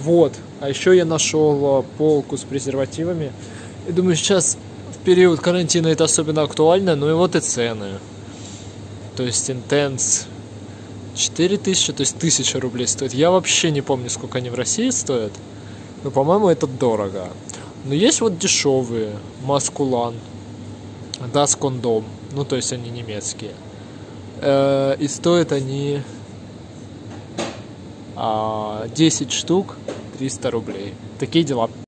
Вот. А еще я нашел полку с презервативами. И думаю, сейчас в период карантина это особенно актуально. Ну и вот и цены. То есть Intense 4000, то есть 1000 рублей стоит. Я вообще не помню, сколько они в России стоят. Но, по-моему, это дорого. Но есть вот дешевые. Маскулан. Das Kondom. Ну, то есть они немецкие. И стоят они 10 штук 300 рублей. Такие дела.